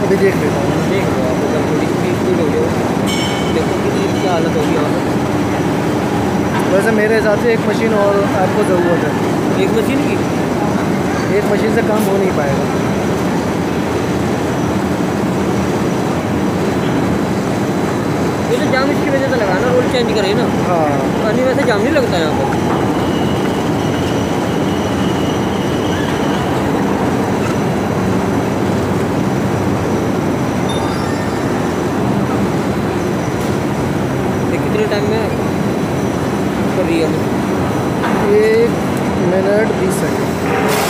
अभी देख लेता हूँ। देख लो आप, अगर थोड़ी सी स्पीड हो जाए, देखो कितनी क्या हालत होगी यहाँ पर। वैसे मेरे हिसाब से एक मशीन और आपको ज़रूरत है। एक मशीन की? एक मशीन से काम हो नहीं पाएगा। ये तो जाम इसकी वजह से लगा ना, रोल चेंज करे ना। हाँ। पानी वैसे जाम नहीं लगता यहाँ पर। कितने टाइम में कर रही है? 1 मिनट 20 सेकंड।